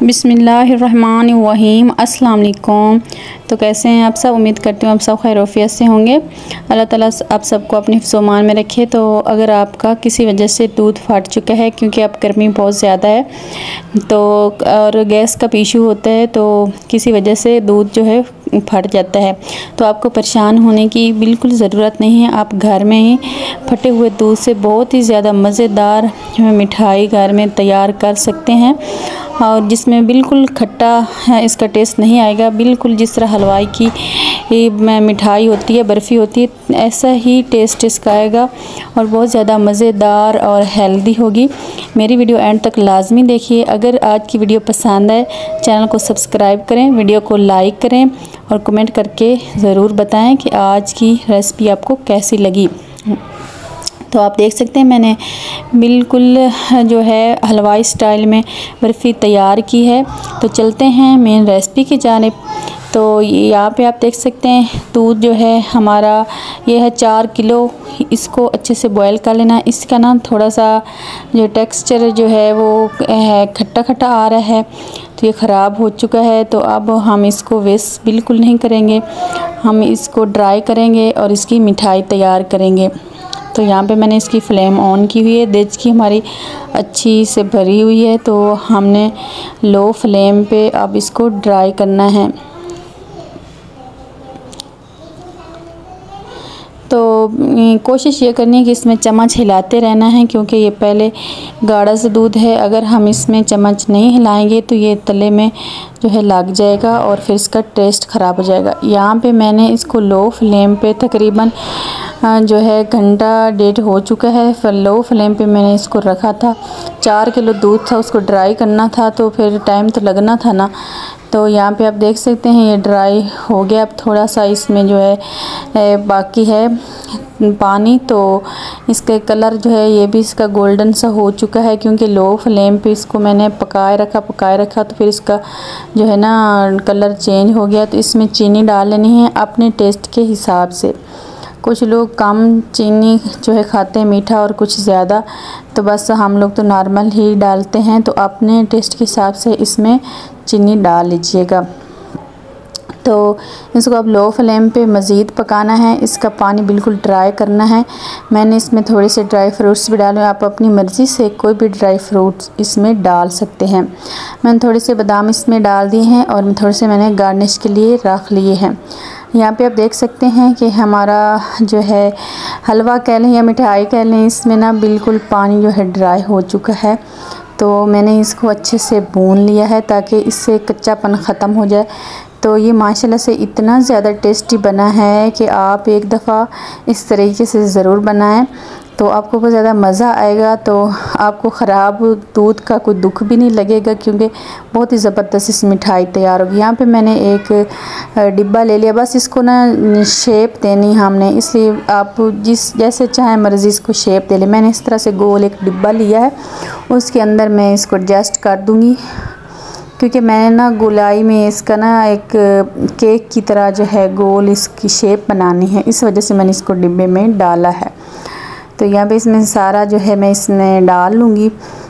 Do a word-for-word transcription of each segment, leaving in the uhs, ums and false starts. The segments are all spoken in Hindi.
बिस्मिल्लाहिर्रहमानिर्रहीम। अस्सलाम वालेकुम। तो कैसे हैं आप सब? उम्मीद करती हूँ आप सब खैरियत से होंगे। अल्लाह ताला आप सबको अपने हिफ्ज़-ओ-मान में रखे। तो अगर आपका किसी वजह से दूध फट चुका है, क्योंकि अब गर्मी बहुत ज़्यादा है तो और गैस का इशू होता है, तो किसी वजह से दूध जो है फट जाता है, तो आपको परेशान होने की बिल्कुल ज़रूरत नहीं है। आप घर में ही फटे हुए दूध से बहुत ही ज़्यादा मज़ेदार मिठाई घर में तैयार कर सकते हैं, और जिसमें बिल्कुल खट्टा है इसका टेस्ट नहीं आएगा। बिल्कुल जिस तरह हलवाई की मिठाई होती है, बर्फ़ी होती है, ऐसा ही टेस्ट इसका आएगा और बहुत ज़्यादा मज़ेदार और हेल्दी होगी। मेरी वीडियो एंड तक लाजमी देखिए। अगर आज की वीडियो पसंद आए, चैनल को सब्सक्राइब करें, वीडियो को लाइक करें और कमेंट करके ज़रूर बताएं कि आज की रेसिपी आपको कैसी लगी। तो आप देख सकते हैं मैंने बिल्कुल जो है हलवाई स्टाइल में बर्फ़ी तैयार की है। तो चलते हैं मेन रेसिपी की जानिब। तो यहाँ पे आप देख सकते हैं दूध जो है हमारा ये है चार किलो। इसको अच्छे से बॉयल कर लेना। इसका ना थोड़ा सा जो टेक्सचर जो है वो है खट्टा खट्टा आ रहा है, तो ये ख़राब हो चुका है। तो अब हम इसको वेस्ट बिल्कुल नहीं करेंगे, हम इसको ड्राई करेंगे और इसकी मिठाई तैयार करेंगे। तो यहाँ पे मैंने इसकी फ्लेम ऑन की हुई है, देज की हमारी अच्छी से भरी हुई है। तो हमने लो फ्लेम पे अब इसको ड्राई करना है। तो कोशिश ये करनी है कि इसमें चम्मच हिलाते रहना है, क्योंकि ये पहले गाढ़ा सा दूध है। अगर हम इसमें चम्मच नहीं हिलाएंगे तो ये तले में जो है लग जाएगा और फिर इसका टेस्ट ख़राब हो जाएगा। यहाँ पे मैंने इसको लो फ्लेम पे तकरीबन जो है घंटा डेढ़ हो चुका है, फिर लो फ्लेम पे मैंने इसको रखा था। चार किलो दूध था, उसको ड्राई करना था, तो फिर टाइम तो लगना था ना। तो यहाँ पे आप देख सकते हैं ये ड्राई हो गया। अब थोड़ा सा इसमें जो है बाकी है पानी, तो इसके कलर जो है ये भी इसका गोल्डन सा हो चुका है, क्योंकि लो फ्लेम पे इसको मैंने पकाए रखा पकाए रखा तो फिर इसका जो है ना कलर चेंज हो गया। तो इसमें चीनी डाल लेनी है अपने टेस्ट के हिसाब से। कुछ लोग कम चीनी जो है खाते हैं मीठा और कुछ ज़्यादा, तो बस हम लोग तो नॉर्मल ही डालते हैं। तो अपने टेस्ट के हिसाब से इसमें चीनी डाल लीजिएगा। तो इसको अब लो फ्लेम पे मज़ीद पकाना है। इसका पानी बिल्कुल ड्राई करना है। मैंने इसमें थोड़े से ड्राई फ्रूट्स भी डाले, आप अपनी मर्ज़ी से कोई भी ड्राई फ्रूट्स इसमें डाल सकते हैं। मैंने थोड़े से बादाम इसमें डाल दिए हैं और थोड़े से मैंने गार्निश के लिए रख लिए हैं। यहाँ पे आप देख सकते हैं कि हमारा जो है हलवा कह लें या मिठाई कह लें, इसमें ना बिल्कुल पानी जो है ड्राई हो चुका है। तो मैंने इसको अच्छे से भून लिया है ताकि इससे कच्चापन ख़त्म हो जाए। तो ये माशाल्लाह से इतना ज़्यादा टेस्टी बना है कि आप एक दफ़ा इस तरीके से ज़रूर बनाएं, तो आपको बहुत ज़्यादा मज़ा आएगा। तो आपको ख़राब दूध का कोई दुख भी नहीं लगेगा, क्योंकि बहुत ही ज़बरदस्त इस मिठाई तैयार होगी। यहाँ पे मैंने एक डिब्बा ले लिया, बस इसको ना शेप देनी हमने, इसलिए आप जिस जैसे चाहें मर्ज़ी इसको शेप दे लें। मैंने इस तरह से गोल एक डिब्बा लिया है, उसके अंदर मैं इसको एडजस्ट कर दूँगी, क्योंकि मैंने ना गोलाई में इसका ना एक केक की तरह जो है गोल इसकी शेप बनानी है, इस वजह से मैंने इसको डिब्बे में डाला है। तो यहाँ पे इसमें सारा जो है मैं इसमें डाल लूँगी।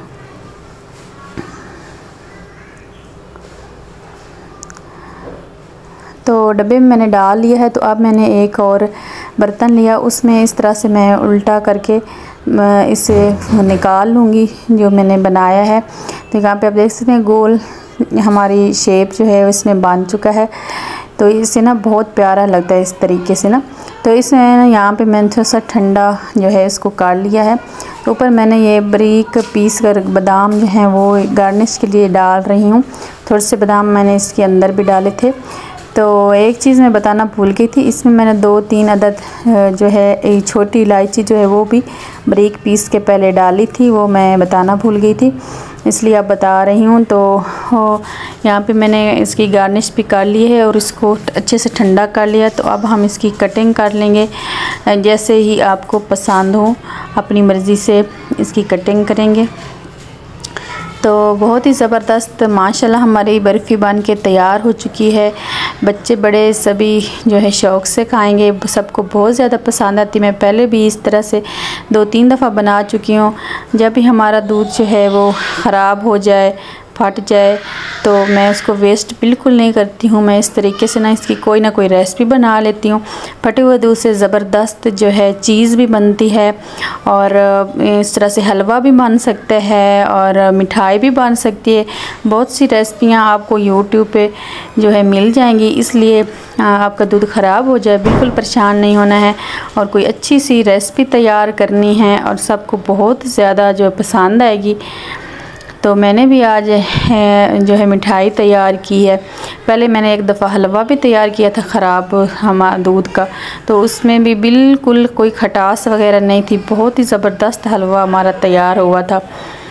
तो डब्बे में मैंने डाल लिया है। तो अब मैंने एक और बर्तन लिया, उसमें इस तरह से मैं उल्टा करके इसे निकाल लूँगी जो मैंने बनाया है। तो यहाँ पे आप देख सकते हैं गोल हमारी शेप जो है इसमें बन चुका है। तो इससे ना बहुत प्यारा लगता है इस तरीके से ना। तो इसमें यहाँ पे मैंने थोड़ा सा ठंडा जो है इसको काट लिया है। तो ऊपर मैंने ये बारीक पीस कर बादाम जो हैं वो गार्निश के लिए डाल रही हूँ। थोड़े से बादाम मैंने इसके अंदर भी डाले थे। तो एक चीज़ मैं बताना भूल गई थी, इसमें मैंने दो तीन अदद जो है छोटी इलायची जो है वो भी बारीक पीस के पहले डाली थी, वो मैं बताना भूल गई थी, इसलिए अब बता रही हूँ। तो यहाँ पे मैंने इसकी गार्निश भी कर ली है और इसको अच्छे से ठंडा कर लिया। तो अब हम इसकी कटिंग कर लेंगे, जैसे ही आपको पसंद हो अपनी मर्ज़ी से इसकी कटिंग करेंगे। तो बहुत ही ज़बरदस्त माशाल्लाह हमारी बर्फ़ी बन के तैयार हो चुकी है। बच्चे बड़े सभी जो है शौक़ से खाएंगे, सबको बहुत ज़्यादा पसंद आती। मैं पहले भी इस तरह से दो तीन दफ़ा बना चुकी हूँ। जब भी हमारा दूध जो है वो ख़राब हो जाए, फट जाए, तो मैं उसको वेस्ट बिल्कुल नहीं करती हूँ। मैं इस तरीके से ना इसकी कोई ना कोई रेसिपी बना लेती हूँ। फटे हुए दूध से ज़बरदस्त जो है चीज़ भी बनती है और इस तरह से हलवा भी बन सकता है और मिठाई भी बन सकती है। बहुत सी रेसिपियाँ आपको यूट्यूब पे जो है मिल जाएंगी, इसलिए आपका दूध ख़राब हो जाए बिल्कुल परेशान नहीं होना है और कोई अच्छी सी रेसिपी तैयार करनी है और सबको बहुत ज़्यादा जो पसंद आएगी। तो मैंने भी आज है जो है मिठाई तैयार की है। पहले मैंने एक दफ़ा हलवा भी तैयार किया था ख़राब हमारा दूध का, तो उसमें भी बिल्कुल कोई खटास वगैरह नहीं थी। बहुत ही ज़बरदस्त हलवा हमारा तैयार हुआ था।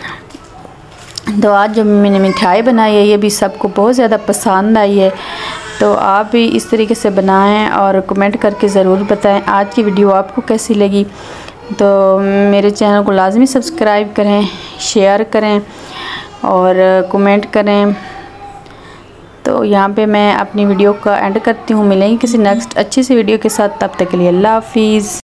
तो आज जो मैंने मिठाई बनाई है ये भी सबको बहुत ज़्यादा पसंद आई है। तो आप भी इस तरीके से बनाएं और कमेंट करके ज़रूर बताएं आज की वीडियो आपको कैसी लगी। तो मेरे चैनल को लाजमी सब्सक्राइब करें, शेयर करें और कमेंट करें। तो यहाँ पे मैं अपनी वीडियो का एंड करती हूँ। मिलेंगे किसी नेक्स्ट अच्छी सी वीडियो के साथ, तब तक के लिए अल्लाह हाफिज़।